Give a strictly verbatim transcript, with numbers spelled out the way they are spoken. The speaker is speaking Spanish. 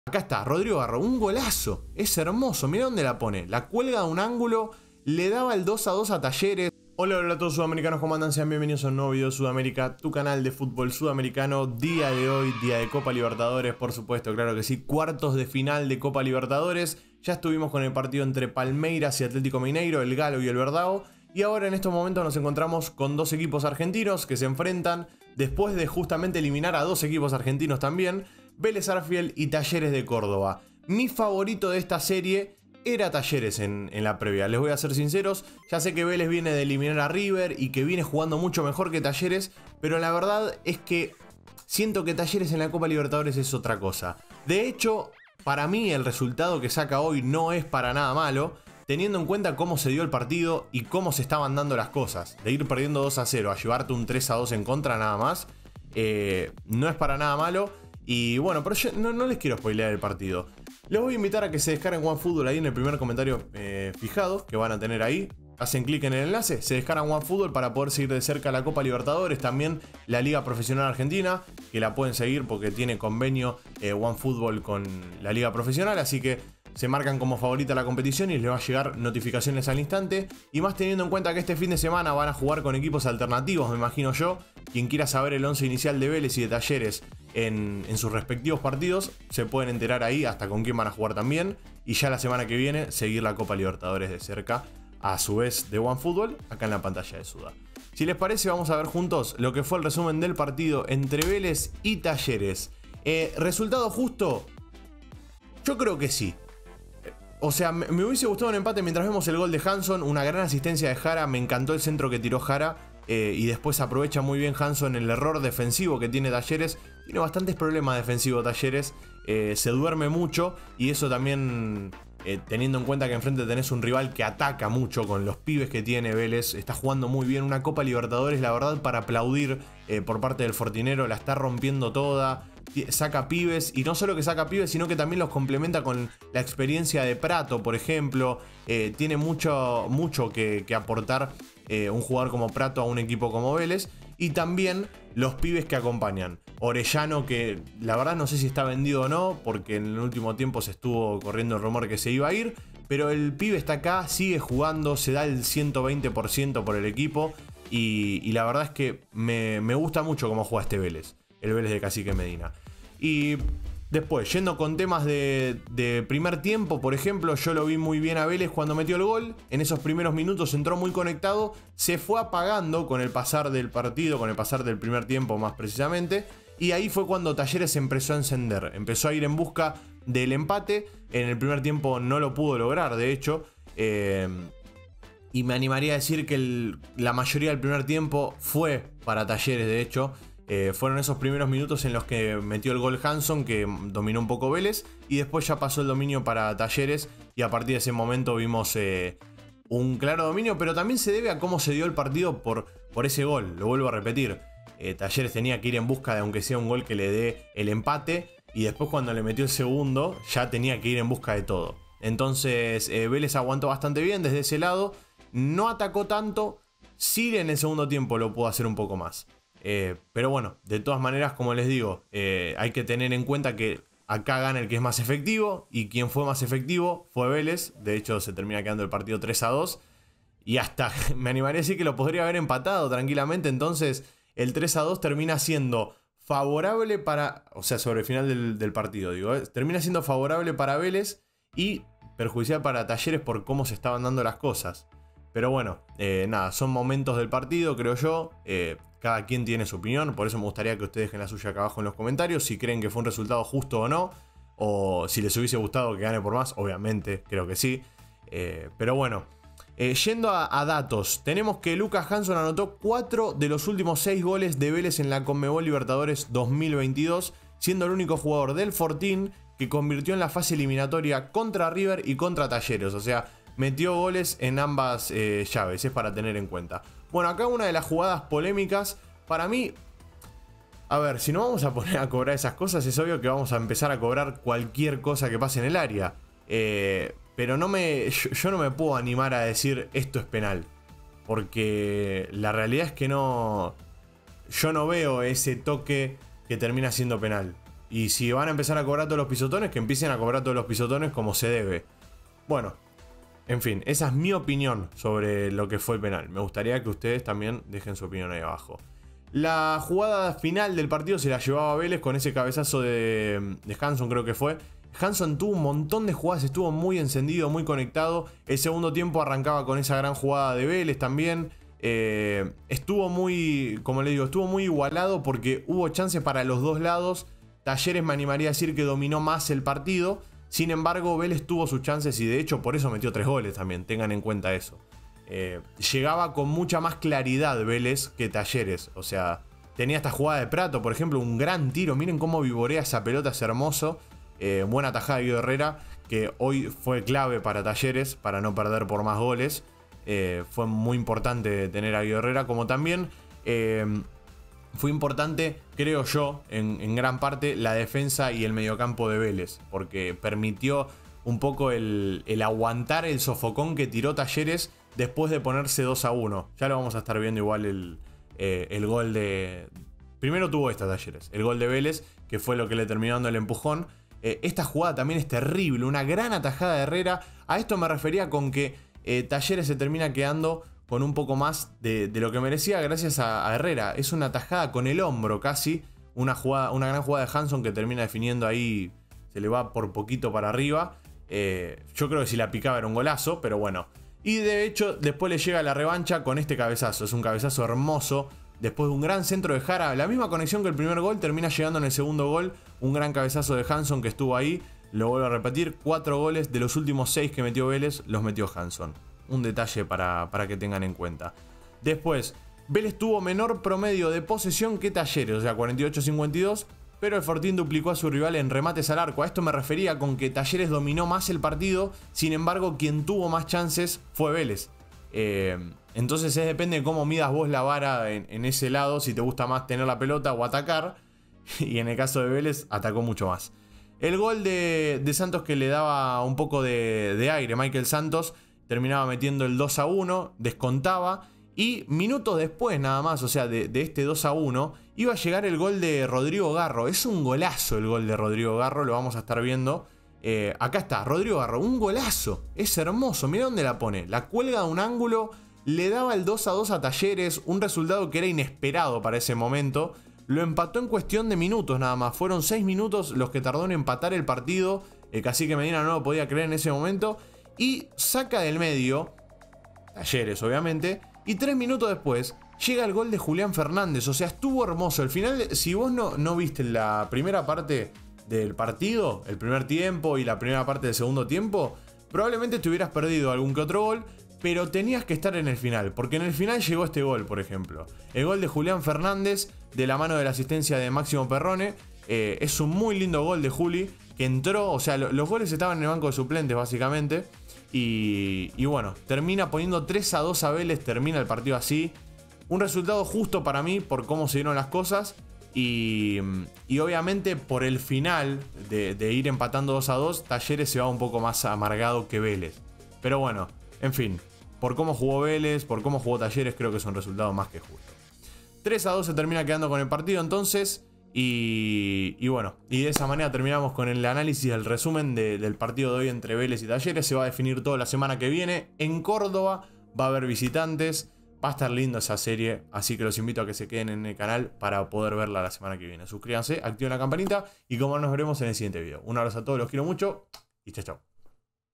Acá está, Rodrigo Garro, un golazo. Es hermoso, mira dónde la pone. La cuelga de un ángulo, le daba el dos a dos a Talleres. Hola, hola a todos sudamericanos, ¿cómo andan? Sean bienvenidos a un nuevo video de Sudamérica, tu canal de fútbol sudamericano. Día de hoy, día de Copa Libertadores, por supuesto, claro que sí. Cuartos de final de Copa Libertadores. Ya estuvimos con el partido entre Palmeiras y Atlético Mineiro, el Galo y el Verdao. Y ahora en estos momentos nos encontramos con dos equipos argentinos que se enfrentan después de justamente eliminar a dos equipos argentinos también, Vélez Sarsfield y Talleres de Córdoba. Mi favorito de esta serie era Talleres en, en la previa, les voy a ser sinceros. Ya sé que Vélez viene de eliminar a River y que viene jugando mucho mejor que Talleres, pero la verdad es que siento que Talleres en la Copa Libertadores es otra cosa. De hecho, para mí el resultado que saca hoy no es para nada malo, teniendo en cuenta cómo se dio el partido y cómo se estaban dando las cosas. De ir perdiendo dos a cero a llevarte un tres a dos en contra nada más, eh, no es para nada malo. Y bueno, pero yo no, no les quiero spoilear el partido. Les voy a invitar a que se descarguen OneFootball ahí en el primer comentario eh, fijado que van a tener ahí. Hacen clic en el enlace, se descargan OneFootball para poder seguir de cerca la Copa Libertadores, también la Liga Profesional Argentina, que la pueden seguir porque tiene convenio eh, OneFootball con la Liga Profesional, así que se marcan como favorita la competición y les va a llegar notificaciones al instante. Y más teniendo en cuenta que este fin de semana van a jugar con equipos alternativos, me imagino yo. Quien quiera saber el once inicial de Vélez y de Talleres en, en sus respectivos partidos, se pueden enterar ahí hasta con quién van a jugar también. Y ya la semana que viene seguir la Copa Libertadores de cerca, a su vez de OneFootball, acá en la pantalla de Suda. Si les parece, vamos a ver juntos lo que fue el resumen del partido entre Vélez y Talleres. Eh, ¿Resultado justo? Yo creo que sí. O sea, me, me hubiese gustado un empate mientras vemos el gol de Hanson, una gran asistencia de Jara, me encantó el centro que tiró Jara, eh, y después aprovecha muy bien Hanson el error defensivo que tiene Talleres. Tiene bastantes problemas defensivos Talleres, eh, se duerme mucho y eso también, eh, teniendo en cuenta que enfrente tenés un rival que ataca mucho con los pibes que tiene Vélez, está jugando muy bien, una Copa Libertadores la verdad para aplaudir eh, por parte del Fortinero, la está rompiendo toda. Saca pibes, y no solo que saca pibes, sino que también los complementa con la experiencia de Prato, por ejemplo. Eh, tiene mucho, mucho que, que aportar eh, un jugador como Prato a un equipo como Vélez. Y también los pibes que acompañan. Orellano, que la verdad no sé si está vendido o no, porque en el último tiempo se estuvo corriendo el rumor que se iba a ir. Pero el pibe está acá, sigue jugando, se da el ciento veinte por ciento por el equipo. Y, y la verdad es que me, me gusta mucho cómo juega este Vélez. El Vélez de Cacique Medina. Y después, yendo con temas de, de primer tiempo, por ejemplo, yo lo vi muy bien a Vélez cuando metió el gol. En esos primeros minutos entró muy conectado, se fue apagando con el pasar del partido, con el pasar del primer tiempo más precisamente. Y ahí fue cuando Talleres empezó a encender, empezó a ir en busca del empate. En el primer tiempo no lo pudo lograr, de hecho. Eh, y me animaría a decir que el, la mayoría del primer tiempo fue para Talleres, de hecho. Eh, fueron esos primeros minutos en los que metió el gol Hanson, que dominó un poco Vélez, y después ya pasó el dominio para Talleres, y a partir de ese momento vimos eh, un claro dominio, pero también se debe a cómo se dio el partido por, por ese gol, lo vuelvo a repetir. Eh, Talleres tenía que ir en busca de aunque sea un gol que le dé el empate, y después cuando le metió el segundo ya tenía que ir en busca de todo. Entonces eh, Vélez aguantó bastante bien desde ese lado, no atacó tanto, sí en el segundo tiempo lo pudo hacer un poco más. Eh, pero bueno, de todas maneras, como les digo, eh, hay que tener en cuenta que acá gana el que es más efectivo, y quien fue más efectivo fue Vélez. De hecho se termina quedando el partido tres a dos, y hasta me animaría a decir que lo podría haber empatado tranquilamente. Entonces el tres a dos termina siendo favorable para, o sea, sobre el final del, del partido digo, eh, termina siendo favorable para Vélez y perjudicial para Talleres por cómo se estaban dando las cosas. Pero bueno, eh, nada, son momentos del partido, creo yo. eh, Cada quien tiene su opinión, por eso me gustaría que ustedes dejen la suya acá abajo en los comentarios, si creen que fue un resultado justo o no, o si les hubiese gustado que gane por más, obviamente, creo que sí. Eh, pero bueno, eh, yendo a, a datos, tenemos que Lucas Hanson anotó cuatro de los últimos seis goles de Vélez en la Conmebol Libertadores dos mil veintidós, siendo el único jugador del Fortín que convirtió en la fase eliminatoria contra River y contra Talleres, o sea, metió goles en ambas eh, llaves, es para tener en cuenta. Bueno, acá una de las jugadas polémicas, para mí, a ver, si no vamos a poner a cobrar esas cosas, es obvio que vamos a empezar a cobrar cualquier cosa que pase en el área. Eh, pero no me, yo, yo no me puedo animar a decir esto es penal, porque la realidad es que no, yo no veo ese toque que termina siendo penal. Y si van a empezar a cobrar todos los pisotones, que empiecen a cobrar todos los pisotones como se debe. Bueno, en fin, esa es mi opinión sobre lo que fue el penal. Me gustaría que ustedes también dejen su opinión ahí abajo. La jugada final del partido se la llevaba Vélez con ese cabezazo de, de Hanson, creo que fue. Hanson tuvo un montón de jugadas, estuvo muy encendido, muy conectado. El segundo tiempo arrancaba con esa gran jugada de Vélez también. Eh, estuvo muy, como le digo, estuvo muy igualado porque hubo chances para los dos lados. Talleres, me animaría a decir que dominó más el partido. Sin embargo, Vélez tuvo sus chances y de hecho por eso metió tres goles también. Tengan en cuenta eso. Eh, llegaba con mucha más claridad Vélez que Talleres. O sea, tenía esta jugada de Prato, por ejemplo, un gran tiro. Miren cómo vivorea esa pelota, es hermoso. Eh, buena tajada de Guido Herrera, que hoy fue clave para Talleres, para no perder por más goles. Eh, fue muy importante tener a Guido Herrera, como también... Eh, Fue importante, creo yo, en, en gran parte, la defensa y el mediocampo de Vélez. Porque permitió un poco el, el aguantar el sofocón que tiró Talleres después de ponerse dos a uno. Ya lo vamos a estar viendo igual el, eh, el gol de... Primero tuvo esta Talleres, el gol de Vélez, que fue lo que le terminó dando el empujón. Eh, esta jugada también es terrible, una gran atajada de Herrera. A esto me refería con que eh, Talleres se termina quedando... con un poco más de, de lo que merecía gracias a, a Herrera. Es una tajada con el hombro casi. Una, jugada, una gran jugada de Hanson que termina definiendo ahí. Se le va por poquito para arriba. Eh, yo creo que si la picaba era un golazo, pero bueno. Y de hecho después le llega la revancha con este cabezazo. Es un cabezazo hermoso. Después de un gran centro de Jara. La misma conexión que el primer gol. Termina llegando en el segundo gol. Un gran cabezazo de Hanson que estuvo ahí. Lo vuelvo a repetir. Cuatro goles de los últimos seis que metió Vélez los metió Hanson. Un detalle para, para que tengan en cuenta. Después, Vélez tuvo menor promedio de posesión que Talleres, o sea, cuarenta y ocho a cincuenta y dos, pero el Fortín duplicó a su rival en remates al arco. A esto me refería con que Talleres dominó más el partido, sin embargo, quien tuvo más chances fue Vélez. Eh, entonces, es, depende de cómo midas vos la vara en, en ese lado, si te gusta más tener la pelota o atacar, y en el caso de Vélez, atacó mucho más. El gol de, de Santos que le daba un poco de, de aire, Michael Santos, terminaba metiendo el dos a uno, descontaba. Y minutos después nada más, o sea, de, de este dos a uno, iba a llegar el gol de Rodrigo Garro. Es un golazo el gol de Rodrigo Garro, lo vamos a estar viendo. Eh, acá está, Rodrigo Garro, un golazo. Es hermoso, mira dónde la pone. La cuelga de un ángulo, le daba el dos a dos a Talleres, un resultado que era inesperado para ese momento. Lo empató en cuestión de minutos nada más. Fueron seis minutos los que tardó en empatar el partido. El Cacique Medina no lo podía creer en ese momento. Y saca del medio, Talleres obviamente, y tres minutos después llega el gol de Julián Fernández. O sea, estuvo hermoso. Al final, si vos no, no viste la primera parte del partido, el primer tiempo y la primera parte del segundo tiempo, probablemente te hubieras perdido algún que otro gol, pero tenías que estar en el final, porque en el final llegó este gol, por ejemplo. El gol de Julián Fernández, de la mano de la asistencia de Máximo Perrone. Eh, es un muy lindo gol de Juli, que entró, o sea, lo, los goles estaban en el banco de suplentes básicamente. Y, y bueno, termina poniendo tres a dos a Vélez, termina el partido así. Un resultado justo para mí por cómo se dieron las cosas. Y, y obviamente por el final de, de ir empatando dos a dos, Talleres se va un poco más amargado que Vélez. Pero bueno, en fin, por cómo jugó Vélez, por cómo jugó Talleres, creo que es un resultado más que justo. tres a dos se termina quedando con el partido entonces. Y, y bueno, y de esa manera terminamos con el análisis, el resumen de, del partido de hoy entre Vélez y Talleres. Se va a definir todo la semana que viene en Córdoba, va a haber visitantes, va a estar lindo esa serie, así que los invito a que se queden en el canal para poder verla la semana que viene. Suscríbanse, activen la campanita y como nos veremos en el siguiente video. Un abrazo a todos, los quiero mucho y chao chao.